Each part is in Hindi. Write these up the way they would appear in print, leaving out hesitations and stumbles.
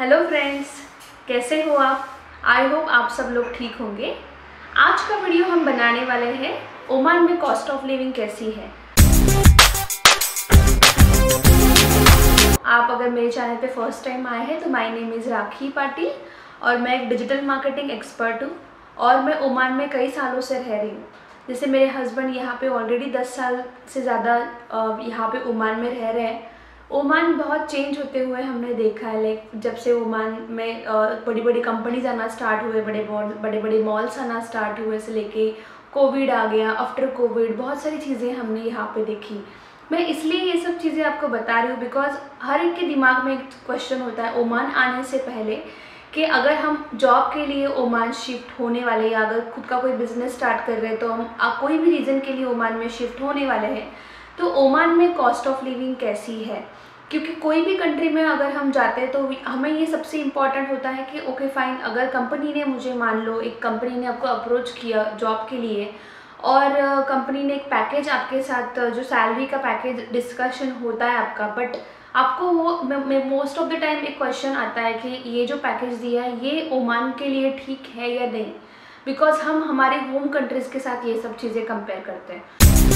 हेलो फ्रेंड्स, कैसे हो आप। आई होप आप सब लोग ठीक होंगे। आज का वीडियो हम बनाने वाले हैं ओमान में कॉस्ट ऑफ लिविंग कैसी है। आप अगर मेरे चैनल पे फर्स्ट टाइम आए हैं तो my name is Rakhi Patil और मैं एक डिजिटल मार्केटिंग एक्सपर्ट हूँ और मैं ओमान में कई सालों से रह रही हूँ। जैसे मेरे हस्बैंड यहाँ पे ऑलरेडी 10 साल से ज़्यादा यहाँ पे ओमान में रह रहे हैं। ओमान बहुत चेंज होते हुए हमने देखा है। लाइक जब से ओमान में बड़ी बड़ी कंपनीज आना स्टार्ट हुए, बड़े बड़े मॉल्स आना स्टार्ट हुए से लेके कोविड आ गया, आफ्टर कोविड बहुत सारी चीज़ें हमने यहाँ पे देखी। मैं इसलिए ये सब चीज़ें आपको बता रही हूँ बिकॉज हर एक के दिमाग में एक क्वेश्चन होता है ओमान आने से पहले कि अगर हम जॉब के लिए ओमान शिफ्ट होने वाले या अगर खुद का कोई बिजनेस स्टार्ट कर रहे हैं तो हम कोई भी रीज़न के लिए ओमान में शिफ्ट होने वाले हैं तो ओमान में कॉस्ट ऑफ लिविंग कैसी है। क्योंकि कोई भी कंट्री में अगर हम जाते हैं तो हमें ये सबसे इम्पॉर्टेंट होता है कि ओके फाइन, अगर कंपनी ने मुझे, मान लो एक कंपनी ने आपको अप्रोच किया जॉब के लिए और कंपनी ने एक पैकेज आपके साथ, जो सैलरी का पैकेज डिस्कशन होता है आपका, बट आपको वो मोस्ट ऑफ द टाइम एक क्वेश्चन आता है कि ये जो पैकेज दिया है ये ओमान के लिए ठीक है या नहीं, बिकॉज हम हमारे होम कंट्रीज़ के साथ ये सब चीज़ें कंपेयर करते हैं।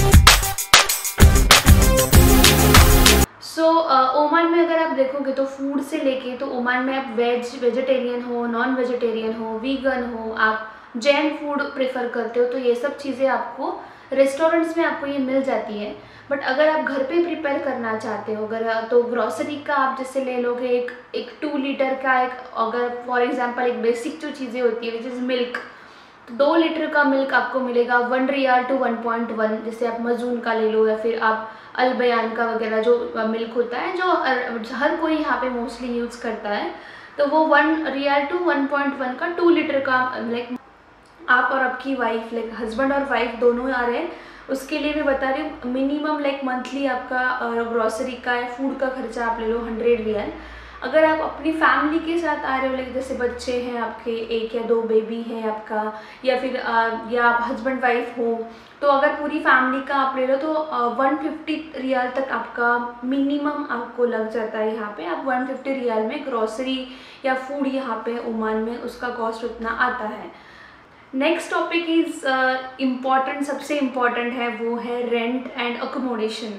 ओमान में अगर आप देखोगे तो फूड से लेके, तो ओमान में आप वेजिटेरियन हो, नॉन वेजिटेरियन हो, वीगन हो, आप जैन फूड प्रेफर करते हो तो ये सब चीज़ें आपको रेस्टोरेंट्स में आपको ये मिल जाती है। बट अगर आप घर पे प्रिपेयर करना चाहते हो अगर, तो ग्रॉसरी का आप जैसे ले लोगे एक 2 लीटर का, एक अगर फॉर एग्जांपल एक बेसिक जो चीज़ें होती है विच इज़ मिल्क, 2 लीटर का मिल्क आपको मिलेगा 1 रियाल टू 1.1। जैसे आप मजून का ले लो या फिर आप अलबयान का वगैरह जो मिल्क होता है जो हर कोई यहाँ पे मोस्टली यूज़ करता है, तो वो 1 रियाल टू 1.1 का 2 लीटर का, लाइक आप और आपकी वाइफ, लाइक हस्बैंड और वाइफ दोनों आ रहे हैं, उसके लिए भी बता रही हूँ। मिनिमम लाइक मंथली आपका ग्रॉसरी का या फूड का खर्चा आप ले लो 100 रियाल। अगर आप अपनी फैमिली के साथ आ रहे हो, लाइक जैसे बच्चे हैं आपके, 1 या 2 बेबी है आपका, या फिर या आप हस्बैंड वाइफ हो, तो अगर पूरी फैमिली का आप ले लो तो 150 रियाल तक आपका मिनिमम आपको लग जाता है। यहाँ पे आप 150 रियाल में ग्रॉसरी या फूड यहाँ पे ओमान में उसका कॉस्ट उतना आता है। नेक्स्ट टॉपिक इज़ इम्पॉर्टेंट, सबसे इम्पॉर्टेंट है, वो है रेंट एंड अकोमोडेशन।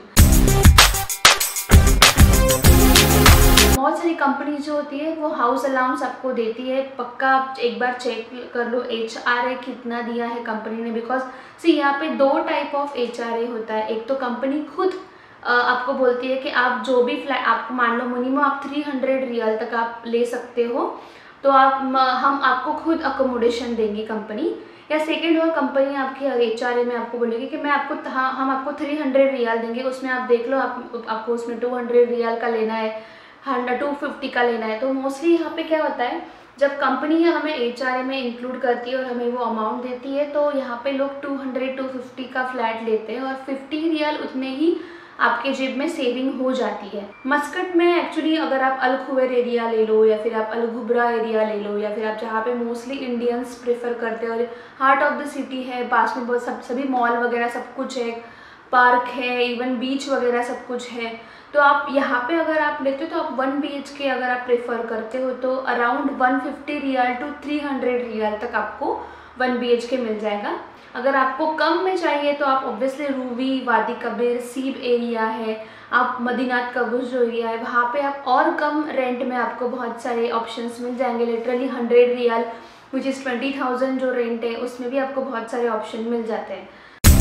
बहुत सारी कंपनी जो होती है वो हाउस अलाउंस आपको देती है, पक्का आप एक बार चेक कर लो HRA कितना दिया है कंपनी ने, बिकॉज सी यहाँ पे 2 टाइप ऑफ HRA होता है। एक तो कंपनी खुद आपको बोलती है कि आप जो भी फ्लैट, आपको मान लो मिनिमम आप 300 रियाल तक आप ले सकते हो, तो हम आपको खुद अकोमोडेशन देंगी कंपनी। या सेकेंड हुआ कंपनी आपकी HRA में आपको बोलेगी कि मैं आपको हम आपको 300 रियाल देंगे, उसमें आप देख लो आपको उसमें 200 रियाल का लेना है, 250 का लेना है। तो मोस्टली यहाँ पे क्या होता है, जब कंपनी हमें HRA में इंक्लूड करती है और हमें वो अमाउंट देती है तो यहाँ पे लोग 250 का फ्लैट लेते हैं और 50 रियाल उतने ही आपके जेब में सेविंग हो जाती है। मस्कट में एक्चुअली अगर आप अल खुवैर एरिया ले लो या फिर आप अल गुबरा एरिया ले लो या फिर आप जहाँ पे मोस्टली इंडियंस प्रेफर करते हैं और हार्ट ऑफ द सिटी है, पास में बहुत सभी मॉल वगैरह सब कुछ है, पार्क है, इवन बीच वगैरह सब कुछ है, तो आप यहाँ पे अगर आप लेते हो तो आप 1 BHK अगर आप प्रेफर करते हो तो अराउंड 150 रियाल टू 300 रियाल तक आपको 1 BHK मिल जाएगा। अगर आपको कम में चाहिए तो आप ऑब्वियसली रूवी, वादी कबीर, सीब एरिया है, आप मदीनात कबूस जो एरिया है वहाँ पे आप और कम रेंट में आपको बहुत सारे ऑप्शंस मिल जाएंगे। लिटरली 100 रियाल विच इज़ 20,000 जो रेंट है उसमें भी आपको बहुत सारे ऑप्शन मिल जाते हैं।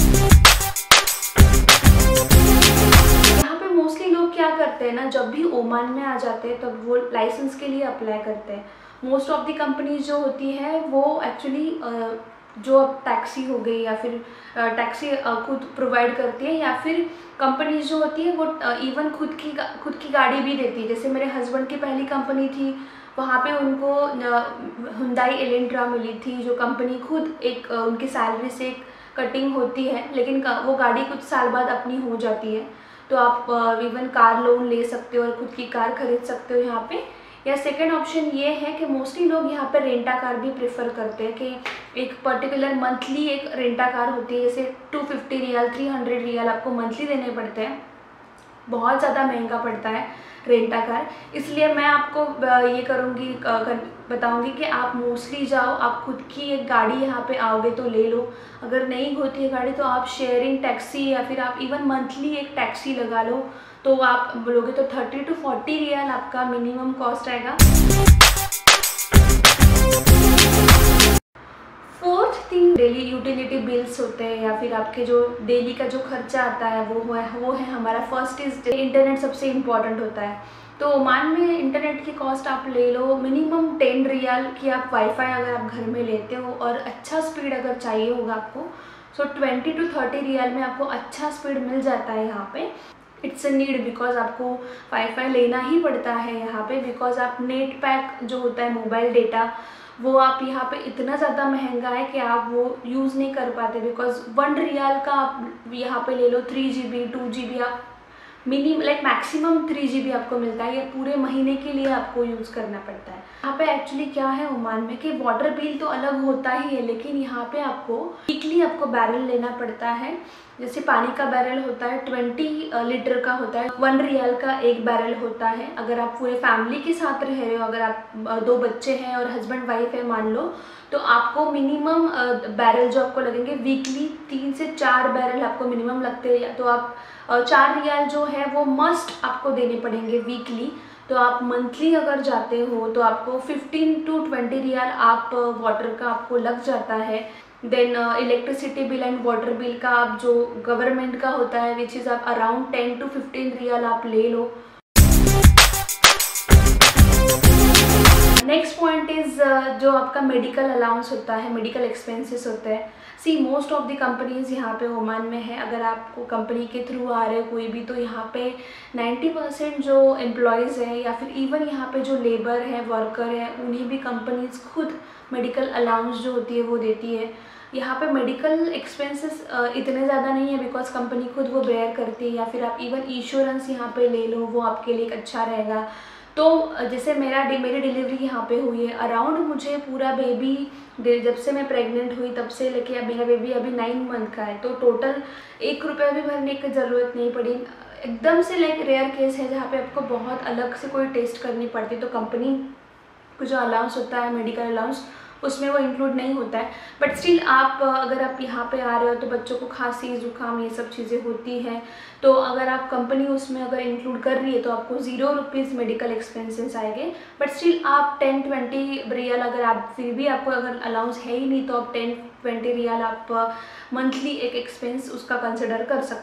मोस्टली लोग क्या करते हैं ना, जब भी ओमान में आ जाते हैं तब वो लाइसेंस के लिए अप्लाई करते हैं। मोस्ट ऑफ द कंपनीज जो होती है वो एक्चुअली जो अब टैक्सी हो गई या फिर टैक्सी खुद प्रोवाइड करती है, या फिर कंपनीज जो होती है वो इवन खुद की गाड़ी भी देती है। जैसे मेरे हस्बैंड की पहली कंपनी थी, वहाँ पे उनको हुंडई एलेंट्रा मिली थी, जो कंपनी खुद एक उनकी सैलरी से एक कटिंग होती है, लेकिन वो गाड़ी कुछ साल बाद अपनी हो जाती है, तो आप इवन कार लोन ले सकते हो और खुद की कार खरीद सकते हो यहाँ पे। या सेकंड ऑप्शन ये है कि मोस्टली लोग यहाँ पे रेंटा कार भी प्रेफर करते हैं कि एक पर्टिकुलर मंथली एक रेंटा कार होती है, जैसे 250 रियाल 300 रियाल आपको मंथली देने पड़ते हैं, बहुत ज़्यादा महंगा पड़ता है रेंटा कार। इसलिए मैं आपको ये करूँगी बताऊँगी कि आप मोस्टली जाओ, आप खुद की एक गाड़ी यहाँ पे आओगे तो ले लो। अगर नहीं होती है गाड़ी तो आप शेयरिंग टैक्सी या फिर आप इवन मंथली एक टैक्सी लगा लो, तो आप बोलोगे तो 30 to 40 रियाल आपका मिनिमम कॉस्ट आएगा। Fourth thing, daily utility bills होते हैं या फिर आपके जो डेली का जो खर्चा आता है वो है हमारा फर्स्ट इज इंटरनेट। सबसे इम्पॉर्टेंट होता है। तो ओमान में इंटरनेट की कॉस्ट आप ले लो मिनिमम 10 रियाल की। आप वाईफाई अगर आप घर में लेते हो और अच्छा स्पीड अगर चाहिए होगा आपको, सो 20 to 30 रियाल में आपको अच्छा स्पीड मिल जाता है यहाँ पे। इट्स अ नीड, बिकॉज आपको वाईफाई लेना ही पड़ता है यहाँ पे, बिकॉज आप नेट पैक जो होता है मोबाइल डेटा वो आप यहाँ पे इतना ज़्यादा महंगा है कि आप वो यूज़ नहीं कर पाते। बिकॉज 1 रियाल का आप यहाँ पे ले लो 3 GB 2 GB, आप मैक्सिमम 3 GB आपको मिलता है। ये पूरे महीने के लिए आपको यूज़ करना पड़ता है। यहाँ पे एक्चुअली क्या है ओमान में कि वाटर बिल तो अलग होता ही है, लेकिन यहाँ पे आपको वीकली आपको बैरल लेना पड़ता है। जैसे पानी का बैरल होता है 20 लीटर का होता है, 1 रियाल का एक बैरल होता है। अगर आप पूरे फैमिली के साथ रह रहे हो, अगर आप 2 बच्चे हैं और हस्बैंड वाइफ है मान लो, तो आपको मिनिमम बैरल जो आपको लगेंगे वीकली 3 से 4 बैरल आपको मिनिमम लगते हैं। तो आप 4 रियाल जो है वो मस्ट आपको देने पड़ेंगे वीकली। तो आप मंथली अगर जाते हो तो आपको 15 to 20 रियाल आप वाटर का आपको लग जाता है। Then electricity bill and water bill का आप जो गवर्नमेंट का होता है विच इज़ आप अराउंड 10 to 15 रियाल आप ले लो। नेक्स्ट पॉइंट इज़ जो आपका मेडिकल अलाउंस होता है, मेडिकल एक्सपेंसेस होते हैं। See most of the companies यहाँ पे ओमान में है। अगर आपको कंपनी के थ्रू आ रहे हो कोई भी, तो यहाँ पे 90% जो एम्प्लॉयज़ हैं या फिर इवन यहाँ पे जो लेबर है, वर्कर है, उन्हें भी कंपनीज़ खुद मेडिकल अलाउंस जो होती है वो देती है। यहाँ पे मेडिकल एक्सपेंसेस इतने ज़्यादा नहीं है बिकॉज कंपनी खुद वो बेयर करती है। या फिर आप इवन इंश्योरेंस यहाँ पे ले लो, वो आपके लिए एक अच्छा रहेगा। तो जैसे मेरी डिलीवरी यहाँ पे हुई है, अराउंड मुझे पूरा बेबी जब से मैं प्रेग्नेंट हुई तब से लेके अब मेरा बेबी अभी 9 मंथ का है, तो टोटल 1 रुपया भी भरने की ज़रूरत नहीं पड़ी। एकदम से रेयर केस है जहाँ पे आपको बहुत अलग से कोई टेस्ट करनी पड़ती, तो कंपनी को जो अलाउंस होता है मेडिकल अलाउंस उसमें वो इंक्लूड नहीं होता है। बट स्टिल आप अगर आप यहाँ पे आ रहे हो तो बच्चों को खांसी जुकाम ये सब चीज़ें होती हैं, तो अगर आप कंपनी उसमें अगर इंक्लूड कर रही है तो आपको 0 रुपीज़ मेडिकल एक्सपेंसेस आएंगे। बट स्टिल आप 10-20 रियाल अगर आप फिर भी आपको अगर अलाउंस है ही नहीं तो आप 10-20 रियाल आप मंथली एक एक्सपेंस उसका कंसिडर कर सकते हैं।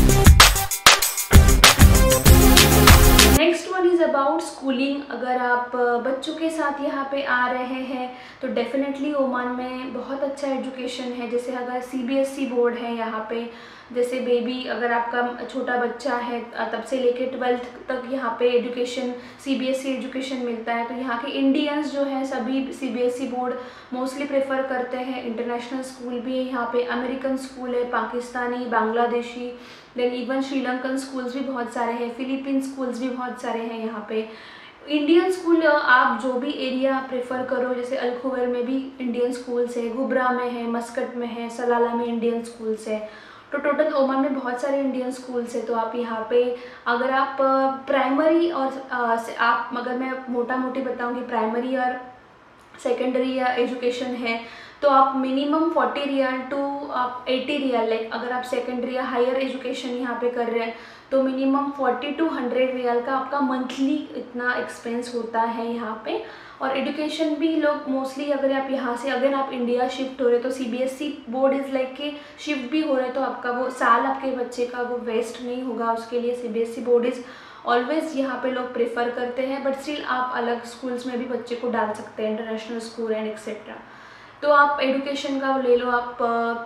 Next one is about schooling. अगर आप बच्चों के साथ यहाँ पे आ रहे हैं तो डेफिनेटली ओमान में बहुत अच्छा एजुकेशन है। जैसे अगर CBSE बोर्ड है यहाँ पे, जैसे बेबी अगर आपका छोटा बच्चा है तब से लेके 12th तक यहाँ पे एजुकेशन CBSE एजुकेशन मिलता है। तो यहाँ के इंडियंस जो है सभी CBSE बोर्ड मोस्टली प्रेफर करते हैं। इंटरनेशनल स्कूल भी है यहाँ पे, अमेरिकन स्कूल है, Pakistani, Bangladeshi, then even Sri Lankan schools भी बहुत सारे हैं, फिलीपीन स्कूल्स भी बहुत सारे हैं यहाँ पे। इंडियन स्कूल आप जो भी एरिया प्रेफर करो, जैसे अलखुवर में भी इंडियन स्कूल्स है, गुबरा में है, मस्कट में है, सलाला में इंडियन स्कूल्स है। तो टोटल ओमान में बहुत सारे इंडियन स्कूल्स है। तो आप यहाँ पे अगर आप प्राइमरी और आप अगर मैं मोटा मोटी बताऊँगी प्राइमरी और सेकेंडरी या एजुकेशन है तो आप मिनिमम 40 रियाल टू आप 80 रियाल, अगर आप सेकेंडरी या हायर एजुकेशन यहाँ पे कर रहे हैं तो मिनिमम 40 to 100 रियाल का आपका मंथली इतना एक्सपेंस होता है यहाँ पे। और एजुकेशन भी लोग मोस्टली अगर आप यहाँ से अगर आप इंडिया शिफ्ट हो रहे तो CBSE बोर्ड इज़ कि शिफ्ट भी हो रहे तो आपका वो साल आपके बच्चे का वो वेस्ट नहीं होगा, उसके लिए CBSE बोर्ड इज़ ऑलवेज यहाँ पे लोग प्रेफर करते हैं। बट स्टिल आप अलग स्कूल्स में भी बच्चे को डाल सकते हैं, इंटरनेशनल स्कूल एंड एक्सेट्रा। तो आप एजुकेशन का ले लो, आप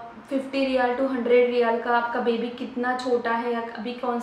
50 रियाल टू 100 रियाल का आपका बेबी कितना छोटा है या अभी कौन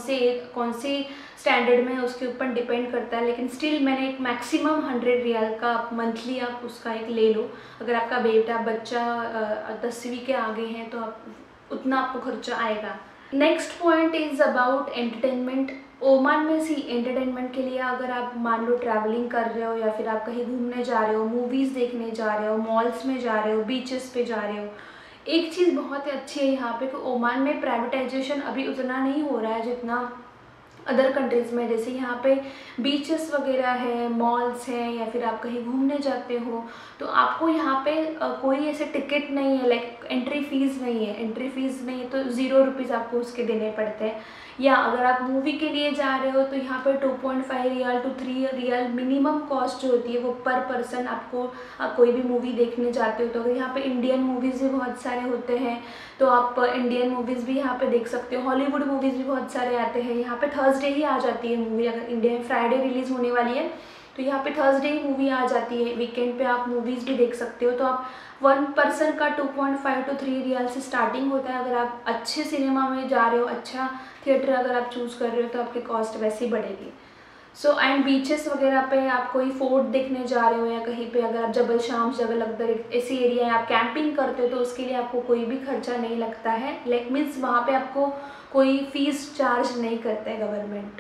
से स्टैंडर्ड में है उसके ऊपर डिपेंड करता है। लेकिन स्टिल मैंने एक मैक्सिमम 100 रियाल का आप मंथली आप उसका एक ले लो। अगर आपका बच्चा 10वीं के आगे हैं तो आप उतना आपको खर्चा आएगा। Next point is about entertainment. Oman में एंटरटेनमेंट के लिए अगर आप मान लो ट्रैवलिंग कर रहे हो या फिर आप कहीं घूमने जा रहे हो, मूवीज़ देखने जा रहे हो, मॉल्स में जा रहे हो, बीचेस पे जा रहे हो, एक चीज़ बहुत ही अच्छी है यहाँ पे कि ओमान में प्राइवेटाइजेशन अभी उतना नहीं हो रहा है जितना अदर कंट्रीज़ में। जैसे यहाँ पे बीचेस वगैरह है, मॉल्स हैं, या फिर आप कहीं घूमने जाते हो तो आपको यहाँ पे कोई ऐसे टिकट नहीं है, लाइक एंट्री फ़ीस नहीं है। एंट्री फ़ीस नहीं है तो 0 रुपीज़ आपको उसके देने पड़ते हैं। या अगर आप मूवी के लिए जा रहे हो तो यहाँ पे 2.5 रियाल टू 3 रियाल मिनिमम कॉस्ट जो होती है वो पर पर्सन आपको, कोई भी मूवी देखने जाते हो तो अगर यहाँ पे इंडियन मूवीज़ भी बहुत सारे होते हैं तो आप इंडियन मूवीज़ भी यहाँ पे देख सकते हो। हॉलीवुड मूवीज़ भी बहुत सारे आते हैं। यहाँ पे थर्सडे ही आ जाती है मूवी, अगर इंडिया में फ्राइडे रिलीज़ होने वाली है तो यहाँ पे थर्सडे ही मूवी आ जाती है। वीकेंड पे आप मूवीज़ भी देख सकते हो। तो आप 1 पर्सन का 2.5 टू 3 रियाल से स्टार्टिंग होता है। अगर आप अच्छे सिनेमा में जा रहे हो, अच्छा थिएटर अगर आप चूज़ कर रहे हो तो आपकी कॉस्ट वैसे ही बढ़ेगी। सो एंड बीचेस वगैरह पे आप कोई फोर्ट देखने जा रहे हो या कहीं पे अगर आप जबल शाम्स, जबल अकबर ऐसी एरिया है, आप कैंपिंग करते हो तो उसके लिए आपको कोई भी खर्चा नहीं लगता है। लाइक मीन्स वहाँ पे आपको कोई फीस चार्ज नहीं करता है गवर्नमेंट।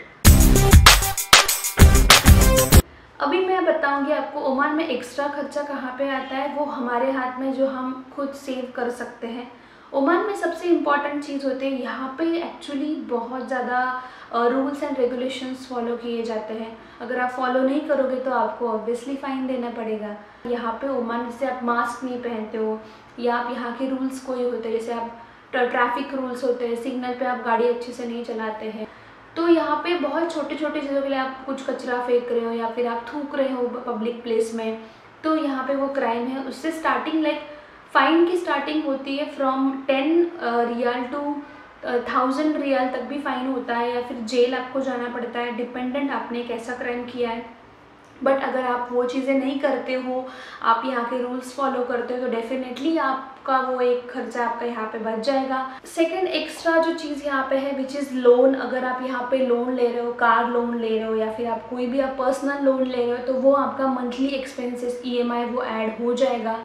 अभी मैं बताऊंगी आपको ओमान में एक्स्ट्रा खर्चा कहाँ पे आता है, वो हमारे हाथ में जो हम खुद सेव कर सकते हैं। ओमान में सबसे इम्पॉर्टेंट चीज़ होती है, यहाँ पे एक्चुअली बहुत ज़्यादा रूल्स एंड रेगुलेशंस फॉलो किए जाते हैं। अगर आप फॉलो नहीं करोगे तो आपको ऑब्वियसली फ़ाइन देना पड़ेगा। यहाँ पे ओमान जैसे आप मास्क नहीं पहनते हो या आप यहाँ के रूल्स कोई होते हैं, जैसे आप ट्रैफिक रूल्स होते हैं, सिग्नल पे आप गाड़ी अच्छे से नहीं चलाते हैं, तो यहाँ पे बहुत छोटे छोटे चीज़ों के लिए आप कुछ कचरा फेंक रहे हो या फिर आप थूक रहे हो पब्लिक प्लेस में, तो यहाँ पे वो क्राइम है। उससे स्टार्टिंग लाइक फ़ाइन की स्टार्टिंग होती है फ्रॉम 10 रियाल टू 1000 रियाल तक भी फ़ाइन होता है, या फिर जेल आपको जाना पड़ता है, डिपेंडेंट आपने कैसा क्राइम किया है। बट अगर आप वो चीज़ें नहीं करते हो, आप यहाँ के रूल्स फॉलो करते हो तो डेफिनेटली आपका वो एक खर्चा आपका यहाँ पे बच जाएगा। सेकंड एक्स्ट्रा जो चीज़ यहाँ पे है विच इज़ लोन। अगर आप यहाँ पे लोन ले रहे हो, कार लोन ले रहे हो या फिर आप कोई भी आप पर्सनल लोन ले रहे हो तो वो आपका मंथली एक्सपेंसेस EMI वो ऐड हो जाएगा।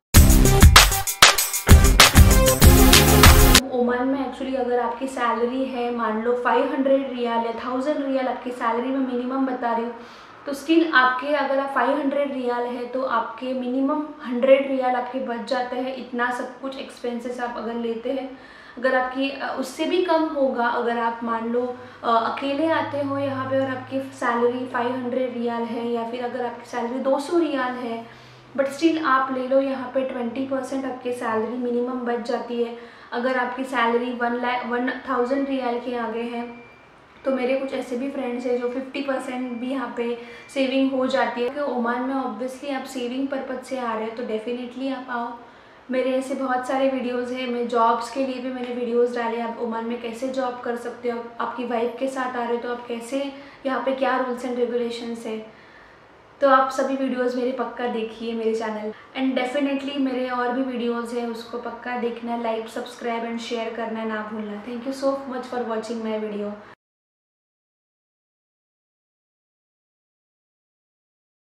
ओमान में एक्चुअली अगर आपकी सैलरी है मान लो 500 रियाल या 1000 रियाल आपकी सैलरी में मिनिमम बता रही हूँ, तो स्टिल आपके अगर आप 500 रियाल है तो आपके मिनिमम 100 रियाल आपके बच जाते हैं। इतना सब कुछ एक्सपेंसेस आप अगर लेते हैं, अगर आपकी उससे भी कम होगा, अगर आप मान लो अकेले आते हो यहाँ पे और आपकी सैलरी 500 रियाल है या फिर अगर आपकी सैलरी 200 रियाल है, बट स्टिल आप ले लो यहाँ पे 20% आपकी सैलरी मिनिमम बच जाती है। अगर आपकी सैलरी 1000 रियाल के आगे है तो मेरे कुछ ऐसे भी फ्रेंड्स हैं जो 50% भी यहाँ पे सेविंग हो जाती है। कि ओमान में ऑब्वियसली आप सेविंग पर्पज से आ रहे हो तो डेफिनेटली आप आओ। मेरे ऐसे बहुत सारे वीडियोस हैं, मैं जॉब्स के लिए भी मैंने वीडियोस डाले, आप ओमान में कैसे जॉब कर सकते हो, आपकी वाइफ के साथ आ रहे हो तो आप कैसे, यहाँ पे क्या रूल्स एंड रेगुलेशंस है। तो आप सभी वीडियोस मेरे पक्का देखिए मेरे चैनल, एंड डेफिनेटली मेरे और भी वीडियोस हैं उसको पक्का देखना, लाइक सब्सक्राइब एंड शेयर करना ना भूलना। Thank you so much for watching my video.